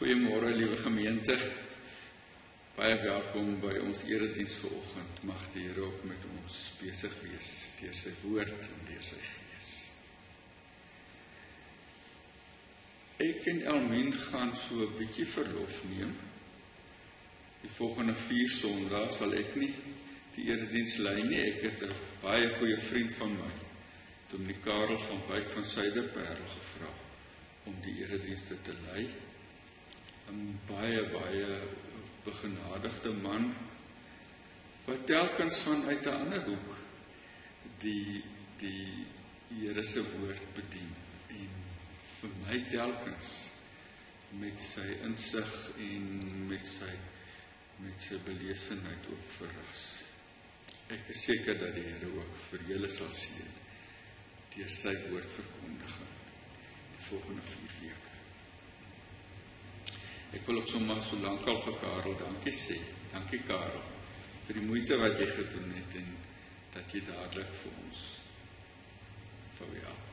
Goeiemôre, liewe gemeente. Baie welkom by ons erediens vanoggend. Mag die Here ook met ons besig wees deur sy woord en deur sy gees. Ek en Elmien gaan so 'n bietjie verlof neem. Die volgende 4 Sondae sal ek nie die erediens lei nie. Ek het 'n baie goeie vriend van my, Dominee Karel van Wyk van Suiderparel, gevra om die eredienste te lei. 'n baie begenadigde man, wat telkens vanuit 'n ander hoek die Here se woord bedien, en vir my telkens met sy insig en met sy belesenheid ook verras. Ek is seker dat die Here ook vir julle sal seën deur sy woord verkondiging die volgende 4 weke. Ek wil ook sommer so lank al vir Karel dankie sê. Dankie Karel, vir die moeite wat jy gedoen het en dat jy dadelik vir ons help.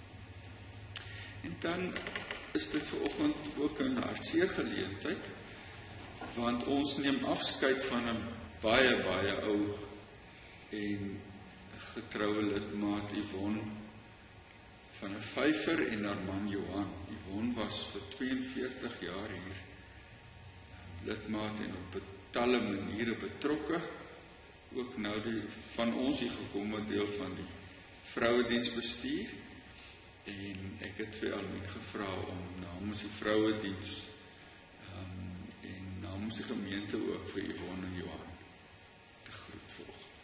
En dan is dit vanoggend ook 'n hartseer geleentheid, want ons neem afskeid van 'n baie ou en getroue lidmaat, Yvonne van 'n Vyver, en haar man Johan. Yvonne was vir 42 jaar hier lidmaat en op talle maniere betrokke, ook nou van ons hier gekomme deel van die vrouediensbestuur, en ek het vir Elmien gevra om namens die vrouediens en namens die gemeente ook vir Yvonne en Johan te groet vanoggend.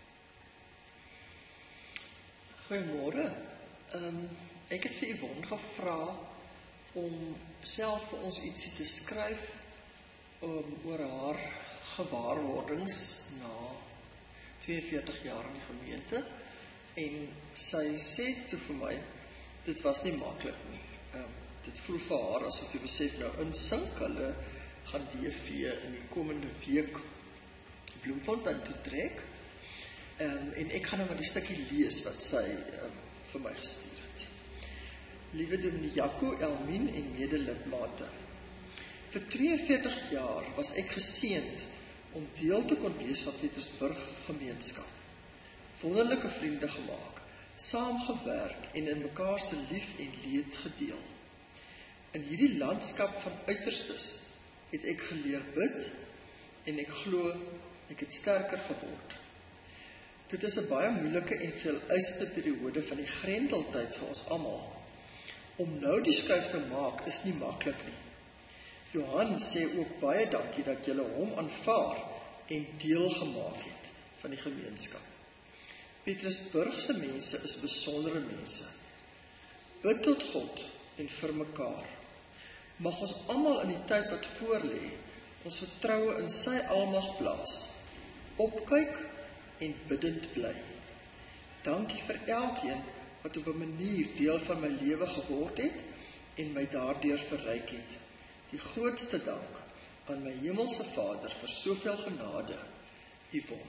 Goeiemôre. Ek het vir Yvonne gevra om self vir ons ietsie te skryf oor haar gewaarwordings na 42 jaar in die gemeente, en sy sê toe vir my, dit was nie maklik nie. Dit voel vir haar asof jy besef nou insink, hulle gaan DV in die komende week Bloemfontein toe trek, en ek gaan nou maar die stukkie lees wat sy vir my gestuur het. Liewe Dominee Jaco, Elmien en medelidmate, vir 42 jaar was ek geseënd om deel te kon wees van Pietersburg gemeenskap. Wonderlike vriende gemaak, saamgewerk en in mekaar se lief en leed gedeel. In hierdie landskap van uiterstes het ek geleer bid, en ek glo ek het sterker geword. Dit is 'n baie moeilike en veeleisende periode van die grendeltyd vir ons almal. Om nou die skuif te maak is nie maklik nie. Johan sê ook baie dankie dat julle hom aanvaar en deel gemaak het van die gemeenskap. Pietersburg se mense is besondere mense. Bid tot God en vir mekaar. Mag ons almal in die tyd wat voorlê ons vertroue in sy almag plaas, opkyk en bidend bly. Dankie vir elkeen wat op 'n manier deel van my lewe geword het en my daardeur verryk het. Die grootste dank aan my hemelse Vader vir soveel genade, Yvonne.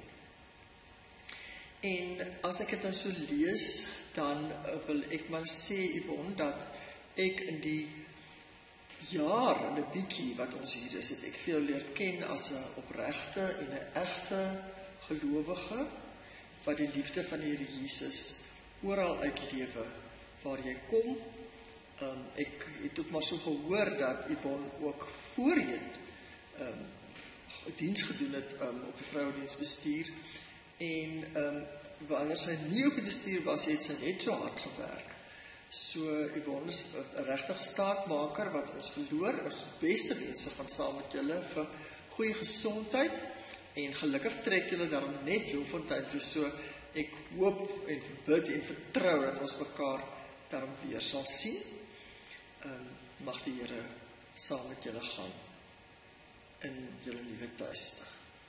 En as ek dit nou so lees, dan wil ek maar sê, Yvonne, dat ek in die jaar en 'n bietjie wat ons hier is, het ek vir jou leer ken as 'n opregte en 'n egte gelowige, wat die liefde van die Here Jesus oral uitlewe waar jy kom. Ek het ook maar so gehoor dat Yvonne ook voorheen diens gedoen het op die vrouediensbestuur, en wanneer sy nie op die bestuur was, het sy net so hard gewerk. So Yvonne is 'n regte staatmaker wat ons verloor. Ons beste wense gaan saam met julle vir goeie gesondheid, en gelukkig trek julle daarom net Bloemfontein toe, so ek hoop en bid en vertrou dat ons mekaar daarom weer sal sien. Mag die Here saam met julle gaan in julle nuwe tuiste.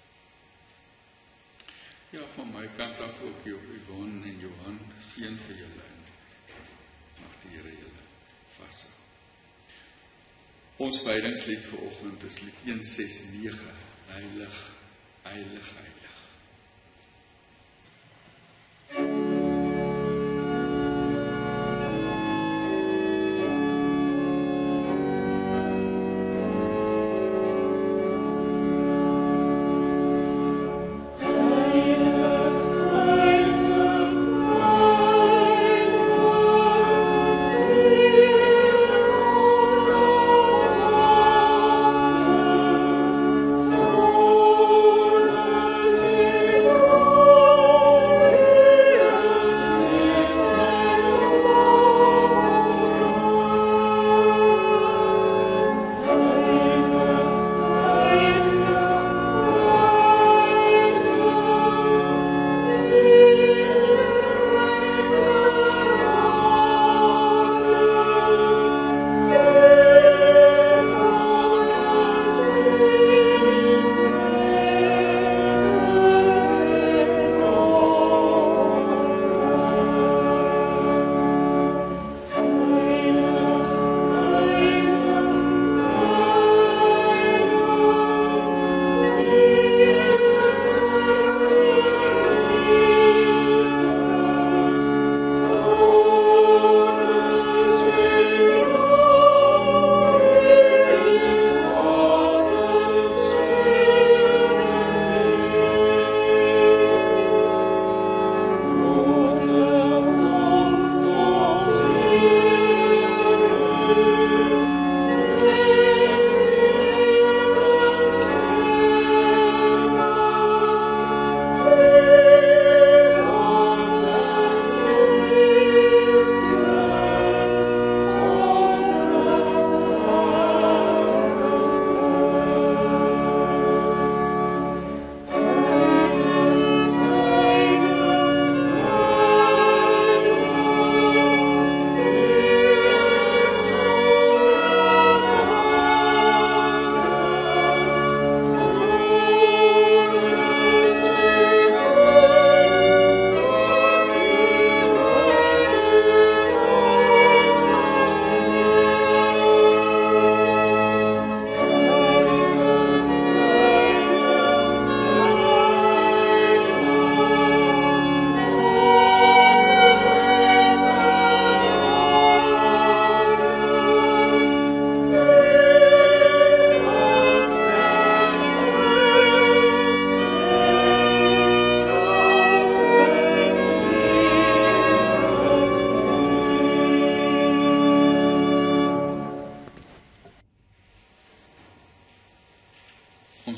Ja, van my kant af ook Yvonne en Johan, seën vir julle, en mag die Here julle vashou. Ons wydingslied vanoggend is lied 169, Heilig, heilig, heilig.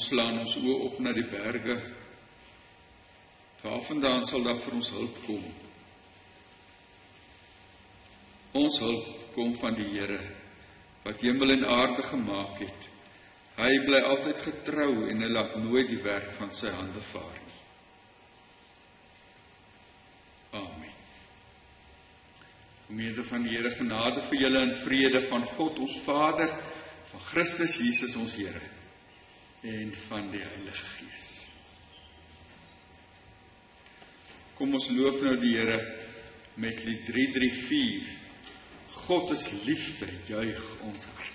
slaan ons oë op na die berge. Waarvandaan sal daar vir ons hulp kom? Ons hulp kom van die Here, wat hemel en aarde gemaak het. Hy bly altyd getrou en hy laat nooit die werk van sy hande vaar nie. Amen. Gemeente van die Here, genade vir julle en vrede van God ons Vader, van Christus Jesus ons Here en van die Heilige Gees. Kom ons loof nou die Here met lied 334. God is liefde, juig ons harte.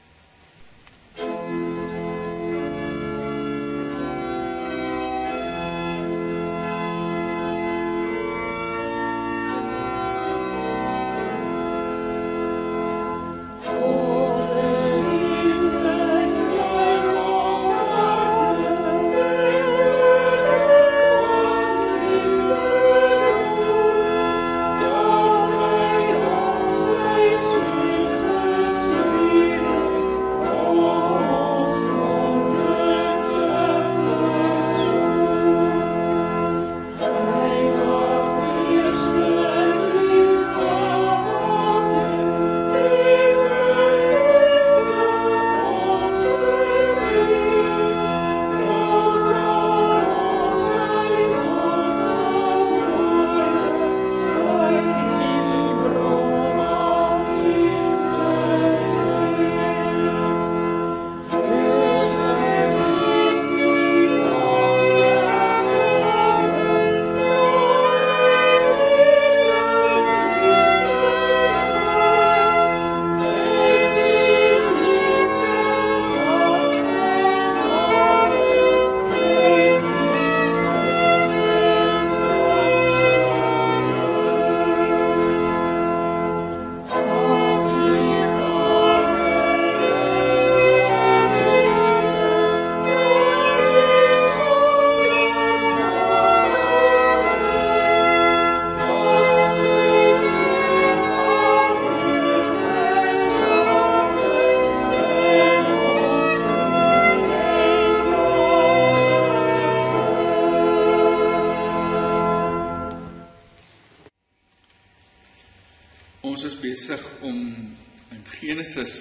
Ons is besig om in Genesis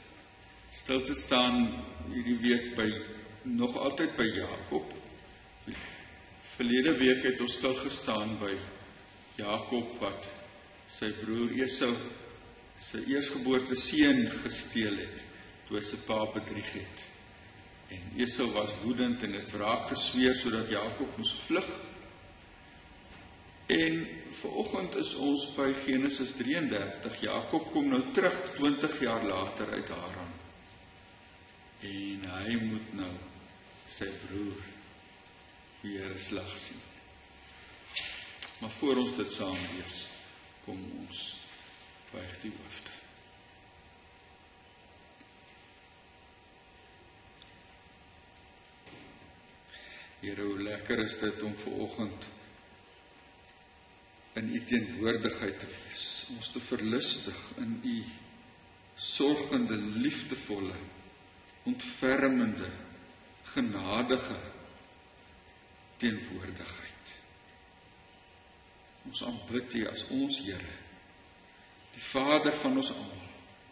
stil te staan hierdie week nog altyd by Jakob. Verlede week het ons stil gestaan by Jakob wat sy broer Esau sy eersgeboorte seun gesteel het, toe hy sy pa bedrieg het. En Esau was woedend en het wraak gesweer sodat Jakob moes vlug. En vanoggend is ons by Genesis 33. Jakob kom nou terug 20 jaar later uit Haran. En hy moet nou sy broer weer 'n slag sien. Maar voor ons dit saam lees, kom ons buig die hoofde. Here, hoe lekker is dit om vanoggend in u teenwoordigheid te wees, ons te verlustig in u sorgende, liefdevolle, ontfermende, genadige teenwoordigheid. Ons aanbid u as ons Here, die Vader van ons almal,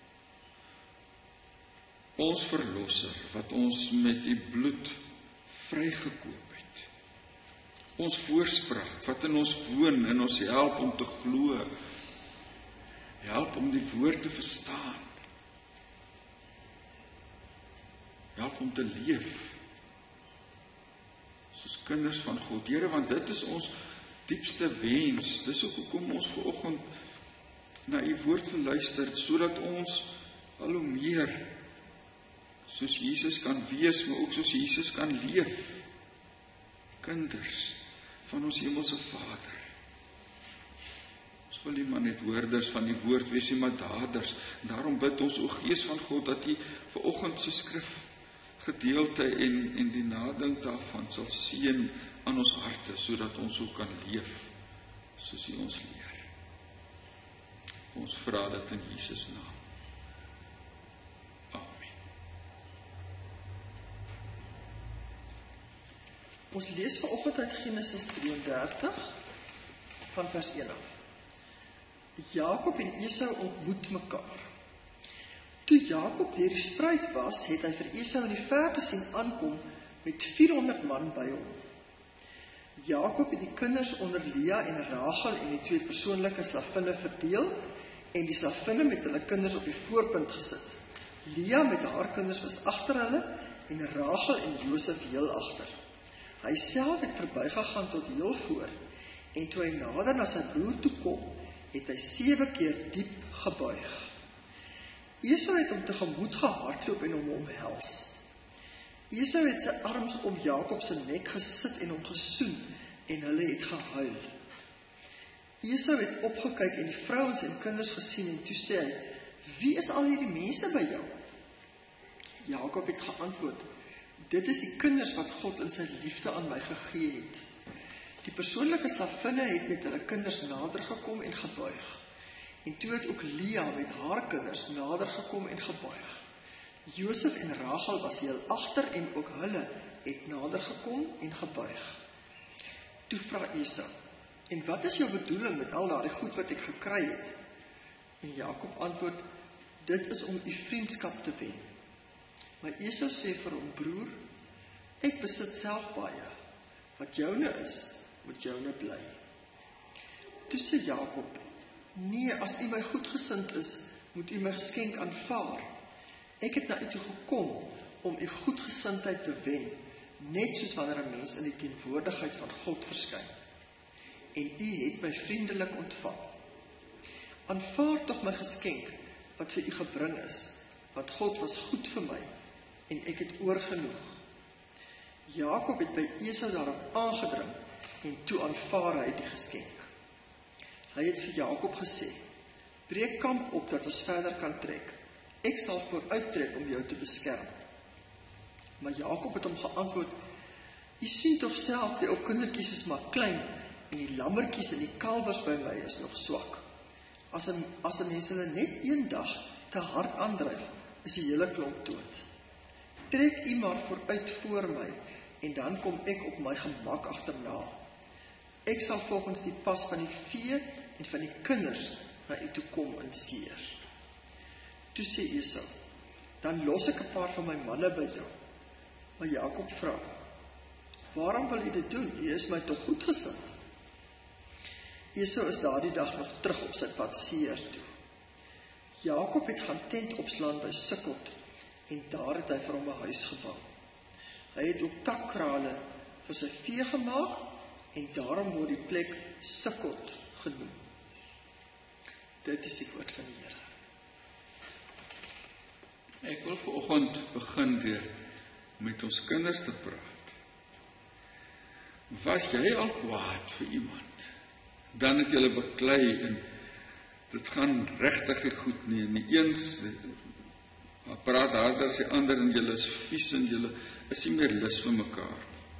ons verlosser, wat ons met u bloed vrygekoop het. Ons voorspraak, wat in ons woon en ons help om te glo, help om die woord te verstaan, help om te leef, soos kinders van God. Here, want dit is ons diepste wens, dis ook hoekom ons vanoggend na u woord verluister, sodat ons al hoe meer soos Jesus kan wees, maar ook soos Jesus kan leef, kinders van ons hemelse Vader. Ons wil nie maar net hoorders van die woord wees nie, maar daders. En daarom bid ons, o Gees van God, dat u vanoggend se skrif gedeelte en die nadink daarvan sal seën aan ons harte, sodat ons ook kan leef soos u ons leer. Ons vra dit in Jesus naam. Amen. Ons lees vanoggend uit Genesis 33 van vers 1 af. Jakob en Esau ontmoet mekaar. Toe Jakob deur die spruit was, het hy vir Esau in die verte sien aankom met 400 man by hom. Jakob het die kinders onder Lea en Rachel en die 2 persoonlike slavinne verdeel en die slavinne met hulle kinders op die voorpunt gesit. Lea met haar kinders was agter hulle en Rachel en Josef heel agter. Hy self het verbygegaan tot heel voor en toe hy nader na sy broer toe kom, het hy 7 keer diep gebuig. Esau het hom tegemoet gehardloop en hom omhels. Esau het sy arms om Jakob se nek gesit en hom gesoen en hulle het gehuil. Esau het opgekyk en die vrouens en kinders gesien en toe sê hy, wie is al hierdie mense by jou? Jakob het geantwoord, dit is die kinders wat God in sy liefde aan my gegee het. Die persoonlike slavinne het met hulle kinders nader gekom en gebuig. En toe het ook Lea met haar kinders nader gekom en gebuig. Josef en Rachel was heel agter en ook hulle het nader gekom en gebuig. Toe vra Esau, en wat is jou bedoeling met al daardie goed wat ek gekry het? En Jakob antwoord, dit is om u vriendskap te wen. Maar Esau sê vir hom, broer, ek besit self baie, wat joune is, moet joune bly. Toe sê Jakob, nee, as u my goedgesind is, moet u my geskenk aanvaar. Ek het na u toe gekom om u goedgesindheid te wen, net soos wanneer 'n mens in die teenwoordigheid van God verskyn. En u het my vriendelik ontvang. Aanvaar tog my geskenk wat vir u gebring is, want God was goed vir my en ek het oorgenoeg. Jakob het by Esau daarop aangedring en toe aanvaar hy die geskenk. Hy het vir Jakob gesê, breek kamp op dat ons verder kan trek. Ek sal vooruittrek om jou te beskerm. Maar Jakob het hom geantwoord, u sien toch self, die ou kindertjies is maar klein en die lammertjies en die kalwers by my is nog swak. As 'n mens hulle net een dag te hard aandryf, is die hele klomp dood. Trek u maar vooruit voor my en dan kom ek op my gemak agterna. Ek sal volgens die pas van die vee en van die kinders na u toe kom en seer. Toe sê Esau, dan los ek 'n paar van my manne by jou. Maar Jakob vra, waarom wil u dit doen? U is my tog goedgesind. Esau is daardie dag nog terug op sy pad Seir toe. Jakob het gaan tent opslaan by Sukkot en daar het hy vir hom 'n huis gebou. Hy het ook takkrale vir sy vee gemaak en daarom word die plek Sukkot genoem. Dit is die woord van die Here. Ek wil vanoggend begin deur met ons kinders te praat. Was jy al kwaad vir iemand? Dan het jy hulle beklei en dit gaan regtig nie goed nie. En die eens praat harder as die ander en julle is vies en julle is nie meer lus vir mekaar.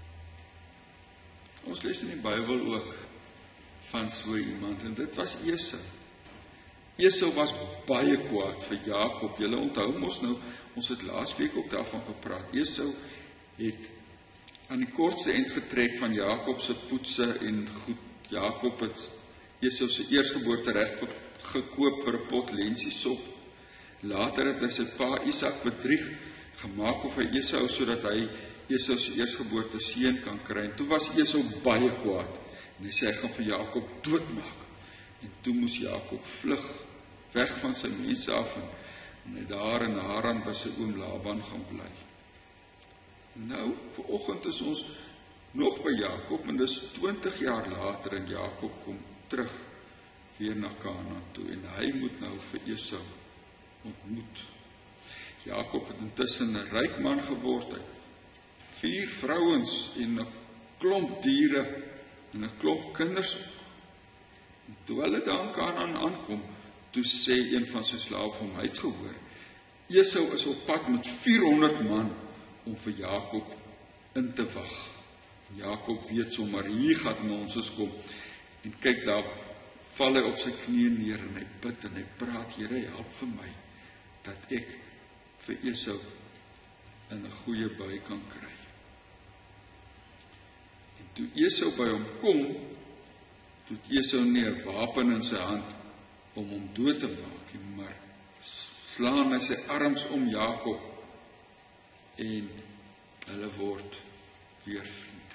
Ons lees in die Bybel ook van so iemand en dit was Esau. Esau was baie kwaad vir Jakob. Julle onthou mos nou, ons het laasweek ook daarvan gepraat. Esau het aan die kortste end getrek van Jakob se poetse en goed. Jakob het Esau se eersgeboorte reg gekoop vir 'n pot lensiesop. Later het hy sy pa Isak bedrieg, gemaak of hy Esau sodat hy Esau se eersgeboorte seun kan kry. En toe was Esau baie kwaad en hy sê hy gaan vir Jakob doodmaak. En toe moes Jakob vlug weg van sy mense af en hy daar in Haran by sy oom Laban gaan bly. Nou, vanoggend is ons nog by Jakob en dis 20 jaar later en Jakob kom terug weer na Kanaan toe en hy moet nou vir Esau ontmoet. Jakob het intussen 'n ryk man geword, hy 4 vrouens en 'n klomp diere en 'n klomp kinders. En toe hulle daar in Kanaan aankom, toe sê een van sy slawe hom, hy het gehoor, Esau is op pad met 400 man om vir Jakob in te wag. Jakob weet sommer, hier gaan ons kom. En kyk, daar val hy op sy knieë neer en hy bid en hy praat, Here, help vir my, dat ek vir Esau in 'n goeie bui kan kry. toe Esau by hom kom, toe Esau nie 'n wapen in sy hand om hom dood te maak nie, maar slaan hy sy arms om Jakob en hulle word weer vriende.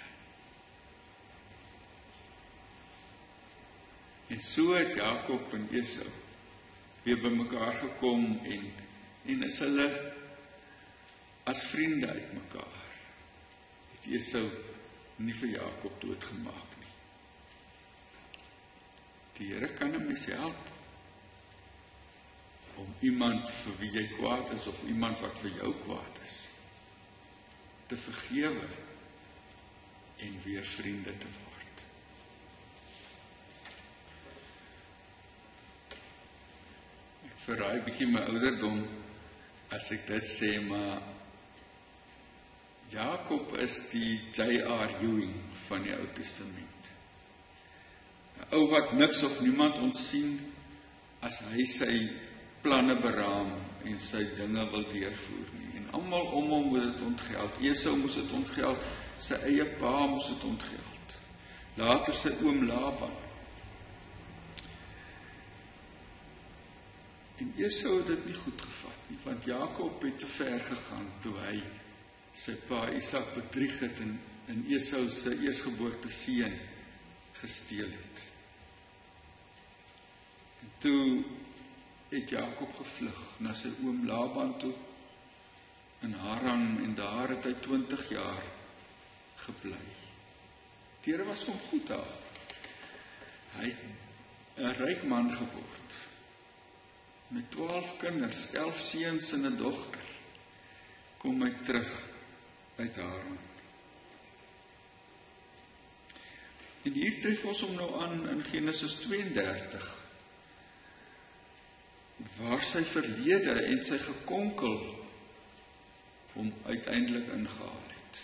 En so het Jakob en Esau weer by mekaar gekom en is hulle as vriende uit mekaar. Het Esau nie vir Jakob doodgemaak nie. Die Here kan 'n mens help om iemand vir wie jy kwaad is of iemand wat vir jou kwaad is te vergewe en weer vriende te word. Ek verraai bietjie my ouderdom as ek dit sê, maar Jakob is die J.R. Ewing van die Ou Testament. 'n Ou wat niks of niemand ontsien as hy sy planne beraam en sy dinge wil deurvoer nie. En almal om hom moet dit ontgeld. Esau moes dit ontgeld, sy eie pa moes dit ontgeld. Later sy oom Laban. En Esau het dit nie goed gevat nie, want Jakob het te ver gegaan toe hy sy pa Isak bedrieg het en Esau sy eersgeboorte seun gesteel het. En toe het Jakob gevlug na sy oom Laban toe in Haran en daar het hy 20 jaar gebly. Die Here was hom goed daar. Hy het 'n ryk man geword met 12 kinders, 11 seuns en 'n dogter. Kom hy terug uit Haran. En hier tref ons hom nou aan in Genesis 32, waar sy verlede en sy gekonkel hom uiteindelik ingehaal het.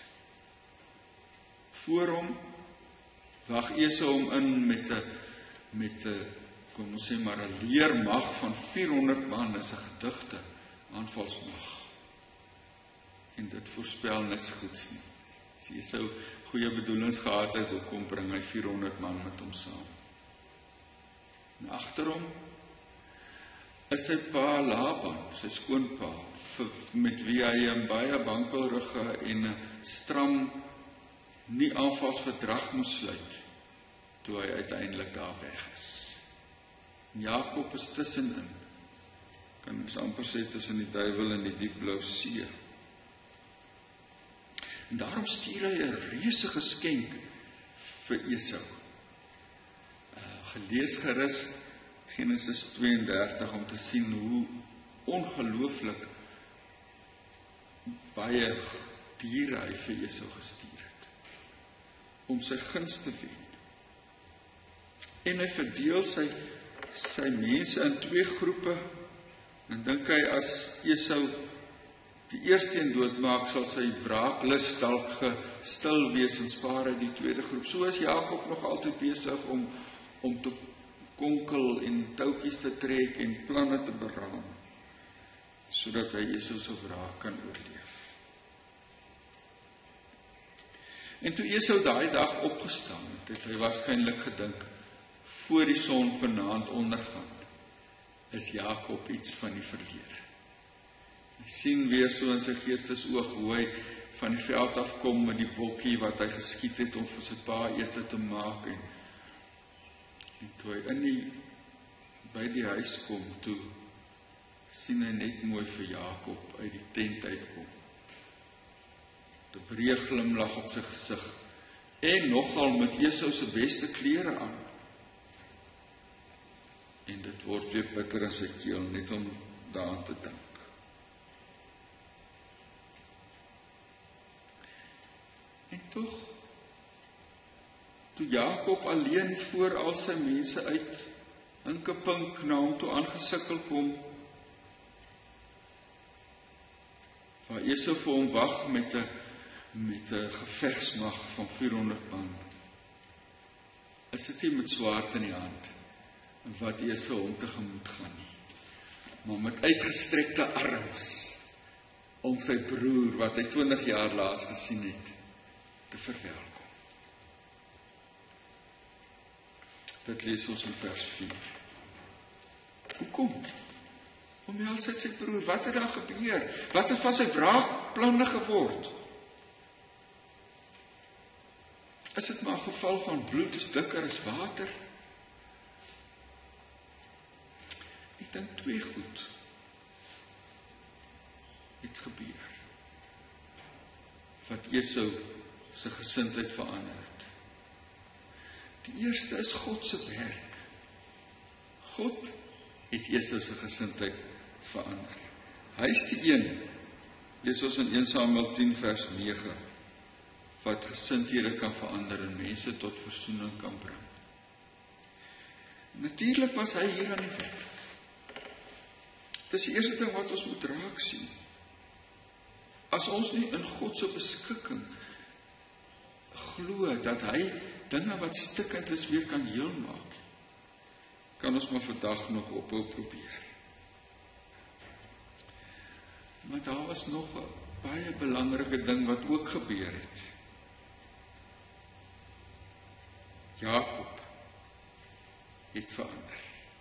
Voor hom wag Esau hom in met 'n kom ons sê maar 'n leermag van 400 man as 'n gedigte aanvalsmag. En dit voorspel niks goeds nie. As Esau goeie bedoelings gehad het, hoekom bring hy 400 man met hom saam? En agter hom is sy pa Laban, sy skoonpa, met wie hy 'n baie wankelrige en 'n stram nie aanvalsverdrag moes sluit, toe hy uiteindelik daar weg is. Jakob is tussenin, kan ons amper sê tussen die duiwel en die diep blou see. En daarom stuur hy 'n reuse geskenk vir Esau. Gelees gerus Genesis 32 om te sien hoe ongelooflik baie diere hy vir Esau gestuur het, om sy guns te wen. En hy verdeel sy mense in 2 groepe, en dink hy as Esau die eerste een doodmaak, sal sy wraaklus dalk gestil wees en spaar hy die tweede groep. So is Jakob nog altyd besig om te konkel en touwtjies te trek en planne te beraam, sodat hy Esau se wraak kan oorleef. En toe Esau daai dag opgestaan het hy waarskynlik gedink, voor die son vanaand ondergaan, is Jakob iets van die verlede. Hy sien weer so in sy geestesoog hoe hy van die veld afkom met die bokkie wat hy geskiet het om vir sy pa ete te maak, en toe hy by die huis kom, toe sien hy net mooi vir Jakob uit die tent uitkom. 'n breë glimlag op sy gesig, en nogal met Esau se beste klere aan. En dit word weer bitter in sy keel, net om daaraan te dink. En tog, toe Jakob alleen voor al sy mense uit, in Kepink na hom toe aangesikkel kom, waar Esau vir hom wag met 'n gevegsmag van 400 man, is dit nie met swaard in die hand, wat Esau hom tegemoet gaan nie, maar met uitgestrekte arms, om sy broer, wat hy 20 jaar laas gesien het, te verwelkom. Dit lees ons in vers 4. Hoekom? Omhels hy sy broer, wat het dan gebeur? Wat het van sy wraakplanne geword? Is dit maar 'n geval van bloed is dikker as water? Ek dink twee goed het gebeur wat Esau se gesindheid verander het. Die eerste is God se werk. God het Esau se gesindheid verander. Hy is die een, lees ons in 1 Samuel 10 vers 9, wat gesindhede kan verander en mense tot versoening kan bring. Natuurlik was hy hier aan die werk. Dis die eerste ding wat ons moet raak sien. As ons nie in God se beskikking glo dat hy dinge wat stikkend is weer kan heel maak, kan ons maar vandag nog ophou probeer. Maar daar was nog 'n baie belangrike ding wat ook gebeur het. Jakob het verander.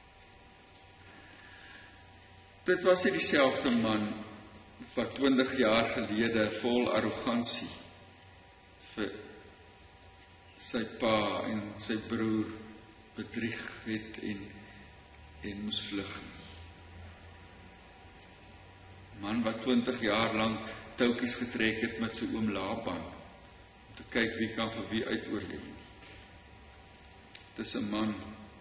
Dit was nie dieselfde man wat 20 jaar gelede vol arrogansie vir sy pa en sy broer bedrieg het en moes vlug. Man wat 20 jaar lank touwtjies getrek het met sy oom Laban om te kyk wie kan vir wie uitoorleef. Dis 'n man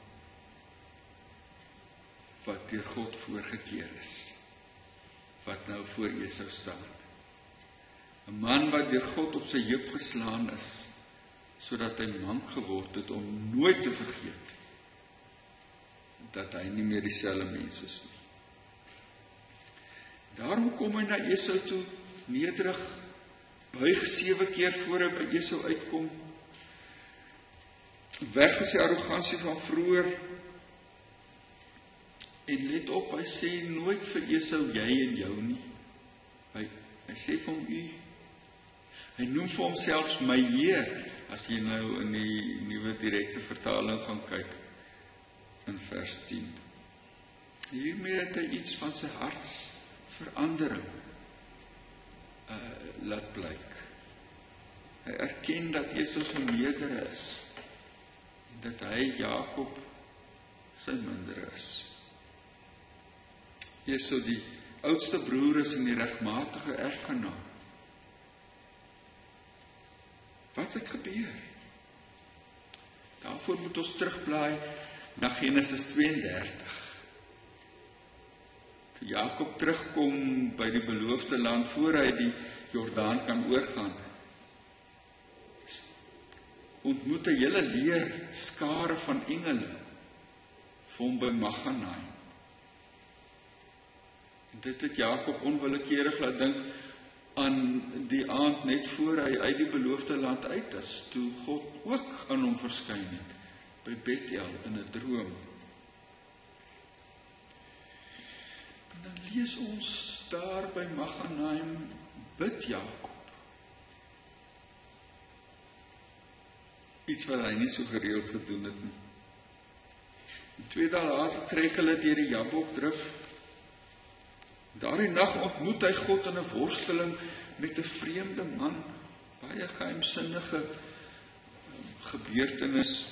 wat deur God voorgekeer is, wat nou voor Esau staan. 'n Man wat deur God op sy heup geslaan is, sodat hy mank geword het om nooit te vergeet dat hy nie meer dieselfde mens is nie. Daarom kom hy na Esau toe, nederig, buig 7 keer voor hy by Esau uitkom. Weg is die arrogansie van vroeër. En let op, hy sê nooit vir Esau jy en jou nie. Hy sê vir hom u. Hy noem vir homself my Heer, as jy nou in die nuwe direkte vertaling gaan kyk in vers 10. Hiermee het hy iets van sy hartsverandering laat blyk. Hy erken dat Esau sy meerdere is en dat hy Jakob sy mindere is. Esau die oudste broer is en die regmatige erfgenaam. Wat het gebeur? Daarvoor moet ons terugblaai na Genesis 32. Toe Jakob terugkom by die beloofde land voor hy die Jordaan kan oorgaan, ontmoet 'n hele leer skare van engele vir hom by Maganaim. En dit het Jakob onwillekeurig laat dink aan die aand net voor hy uit die beloofde land uit is, toe God ook aan hom verskyn het by Bethel in 'n droom. En dan lees ons daar by Maganaim bid Jakob. Iets wat hy nie so gereeld gedoen het nie. 2 dae later trek hulle deur die Jabokdrif. Daardie nag ontmoet hy God in 'n worsteling met 'n vreemde man, baie geheimsinnige gebeurtenis.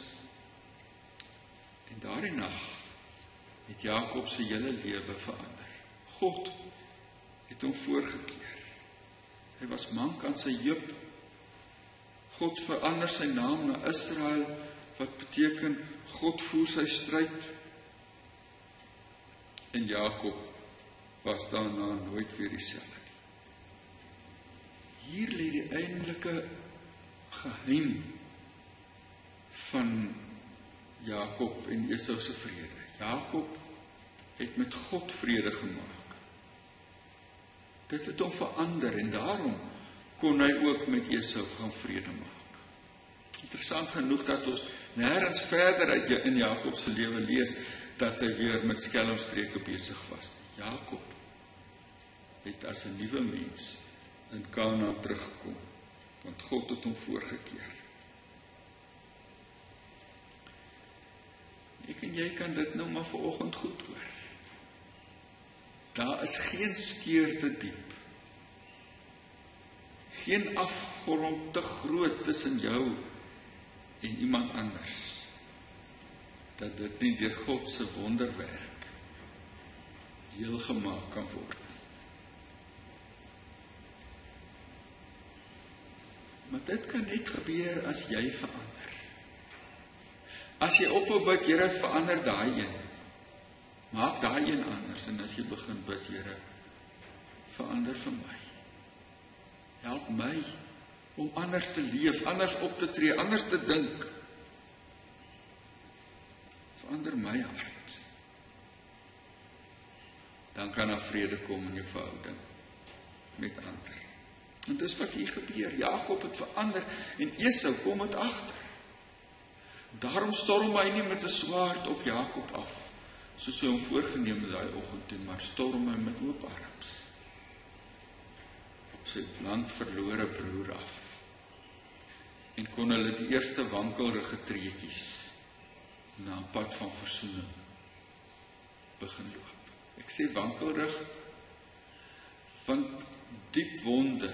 En daardie nag het Jakob se hele lewe verander. God het hom voorgekeer. Hy was mank aan sy heup. God verander sy naam na Israel, wat beteken God voer sy stryd. En Jakob was daarna nooit weer dieselfde. Hier lê die eintlike geheim van Jakob en Esau se vrede. Jakob het met God vrede gemaak. Dit het hom verander en daarom kon hy ook met Esau gaan vrede maak. Interessant genoeg dat ons nêrens verder uit in Jakob se lewe lees dat hy weer met skelmstreke besig was. Jakob het as 'n nuwe mens in Kanaan teruggekom, want God het hom voorgekeer. Ek en jy kan dit nou maar vanoggend goed hoor. Daar is geen skeur te diep. Geen afgrond te groot tussen jou en iemand anders, dat dit nie deur God se wonderwerk heel gemaak kan word. Maar dit kan net gebeur as jy verander. As jy ophou bid, Here, verander daai een. Maak daai een anders, en as jy begin bid, Here, verander vir my. Help my om anders te leef, anders op te tree, anders te dink. Verander my hart. Dan kan daar vrede kom in jou verhouding met ander. En dis wat hier gebeur. Jakob het verander en Esau kom het agter. Daarom storm hy nie met 'n swaard op Jakob af, soos hy hom voorgeneem het daai oggend toe, maar storm hy met oop arms op sy lank verlore broer af. En kon hulle die eerste wankelrige treetjies na 'n pad van versoening begin loop. Ek sê wankelrig, want diep wonde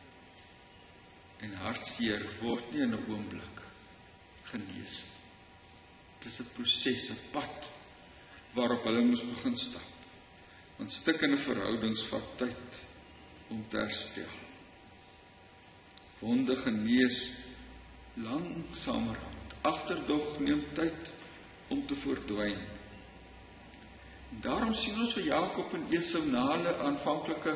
en hartseer word nie in 'n oomblik genees. Dit is 'n proses, 'n pad waarop hulle moes begin stap. Want stikkende verhoudings vat tyd om te herstel. Wonde genees langsamerhand. Agterdog neem tyd om te verdwyn. En daarom sien ons vir Jakob en Esau na hulle aanvanklike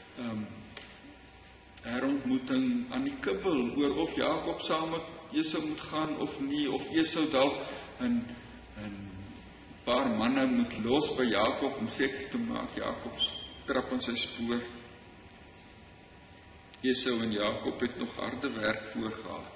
herontmoeting aan die kibbel oor of Jakob saam met Esau moet gaan of nie, of Esau dalk 'n paar manne moet los by Jakob om seker te maak Jakob trap in sy spoor. Esau en Jakob het nog harde werk voorgehad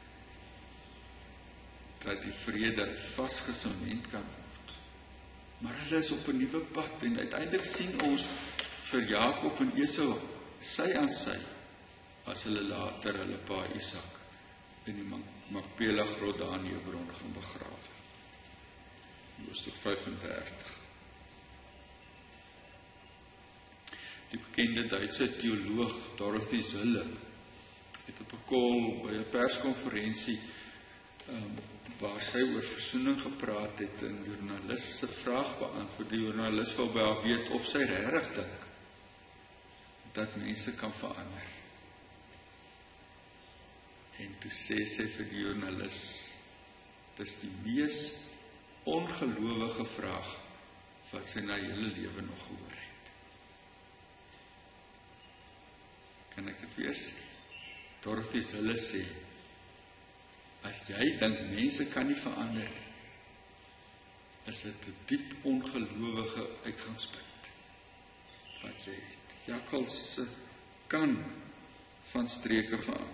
dat die vrede vasgesement kan word. Maar hulle is op 'n nuwe pad en uiteindelik sien ons vir Jakob en Esau sy aan sy as hulle later hulle pa Isak in die Makpela grot daar in Hebron gaan begrawe. Hoofstuk 35. Die bekende Duitse teoloog Dorothy Zille het op 'n call by 'n perskonferensie waar sy oor versoening gepraat het en joernalis se vraag beantwoord. Die joernalis wou by haar weet of sy regtig dink dat mense kan verander. En toe sê sy vir die joernalis, dis die mees ongelowige vraag wat sy na hele lewe nog gehoor het. Kan ek dit weer sê? Dorothy Zille sê, as jy dink mense kan nie verander nie, is dit 'n diep ongelowige uitgangspunt wat jy het. Jakkals kan van streke verander.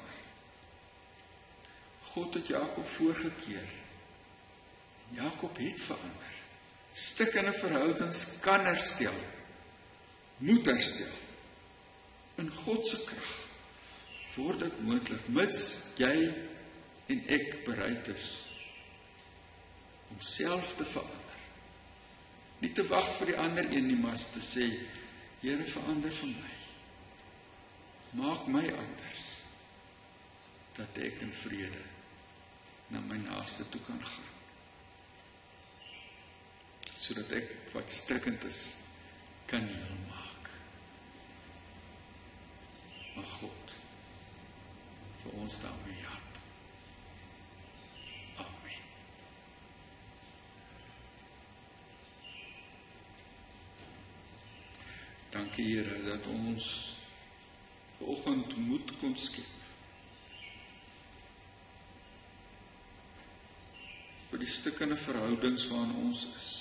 God het Jakob voorgekeer. Jakob het verander. Stikkende verhoudings kan herstel, moet herstel. In God se krag word dit moontlik, mits jy en ek bereid is om self te verander. Nie te wag vir die ander een nie, maar te sê, Here, verander vir my. Maak my anders, dat ek in vrede na my naaste toe kan gaan. Sodat ek wat stikkend is, kan heel maak. Maar God, vir ons daarmee help. Amen. Dankie Here, dat ons vanoggend moed kon skep vir die stikkende verhoudings waarin ons is.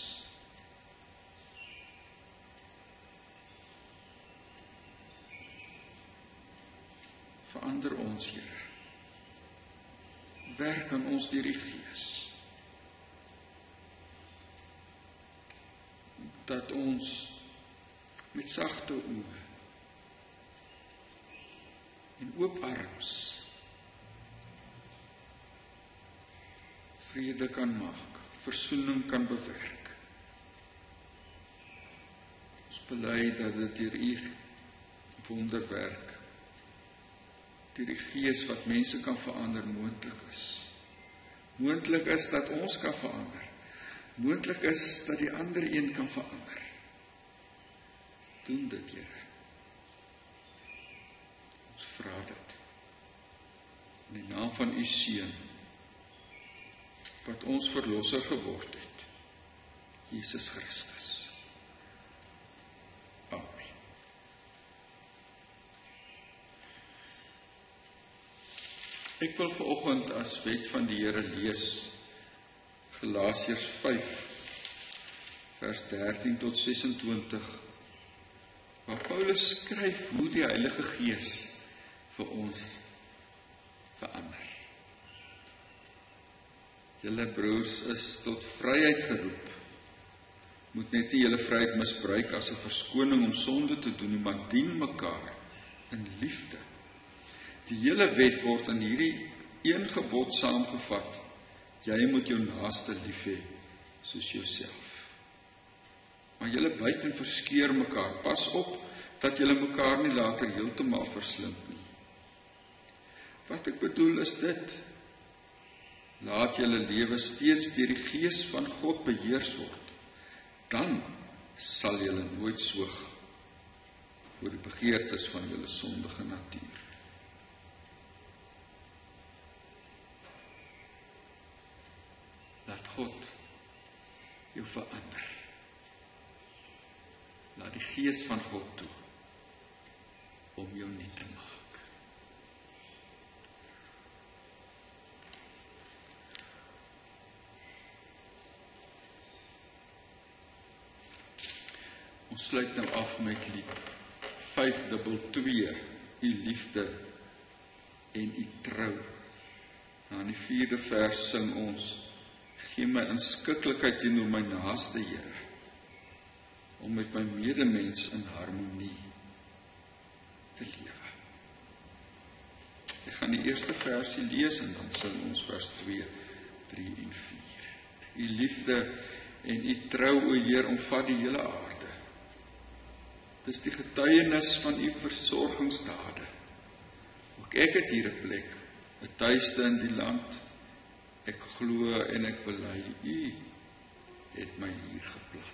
Verander ons, Here. Werk aan ons deur die Gees. Dat ons met sagte oë en oop arms vrede kan maak, versoening kan bewerk. Ons bely dat dit deur U wonderwerk, deur die Gees wat mense kan verander, moontlik is. Moontlik is dat ons kan verander. Moontlik is dat die ander een kan verander. Doen dit, Here. Ons vra dit. In die naam van U Seun, wat ons verlosser geword het, Jesus Christus. Amen. Ek wil vanoggend as wet van die Here lees Galasiërs 5 vers 13 tot 26, waar Paulus skryf hoe die Heilige Gees vir ons verander. Julle broers is tot vryheid geroep. Moet net nie julle vryheid misbruik as 'n verskoning om sonde te doen, maar dien mekaar in liefde. Die hele wet word in hierdie een gebod saamgevat: jy moet jou naaste lief hê soos jouself. Maar julle byt en verskeur mekaar. Pas op dat julle mekaar nie later heeltemal verslind nie. Wat ek bedoel is dit: laat julle lewe steeds deur die Gees van God beheers word. Dan sal julle nooit soeg voor die begeertes van julle sondige natuur. Laat God jou verander. Laat die Gees van God toe om jou nuut te maak. Ons sluit nou af met lied 522, U liefde en U trou. Nou in die 4de vers sing ons: gee my inskikkelikheid teenoor my naaste, Here, om met my medemens in harmonie te lewe. Ek gaan die eerste versie lees en dan sing ons vers 2, 3 en 4. U liefde en U trou, o Heer, omvat die hele aarde. Dis die getuienis van U versorgingsdade. Ook ek het hier 'n plek, 'n tuiste in die land. Ek glo en ek bely, U het my hier geplant.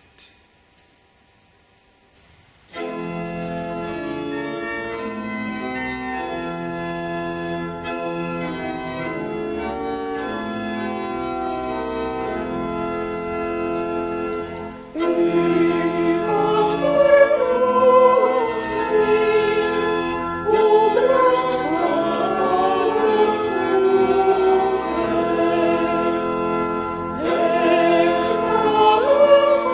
Oh,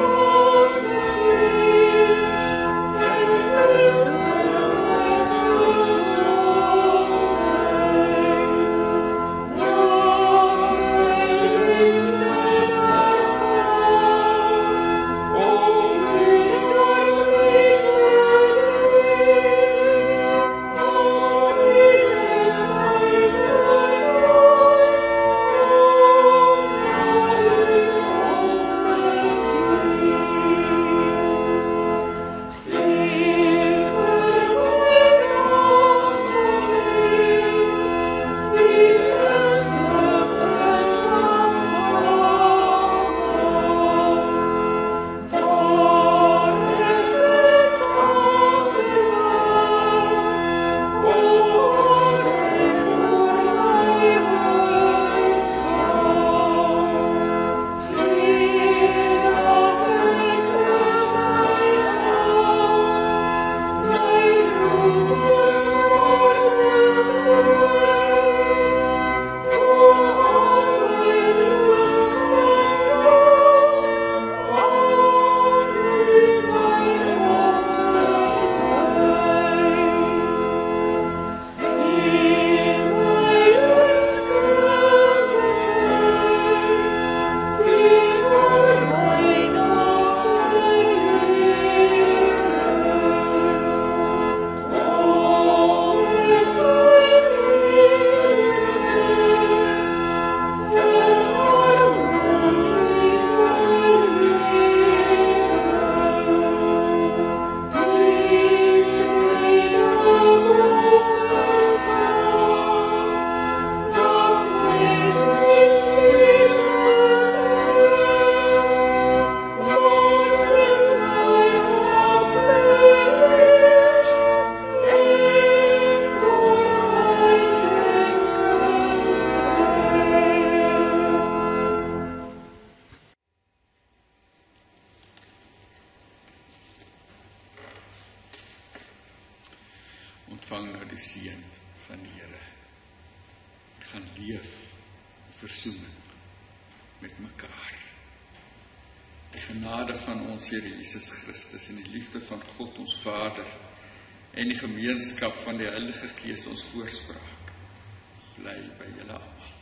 ontvang nou die seën van die Here. Gaan leef in versoening met mekaar. Die genade van ons Here Jesus Christus en die liefde van God ons Vader en die gemeenskap van die Heilige Gees ons voorspraak bly by julle almal.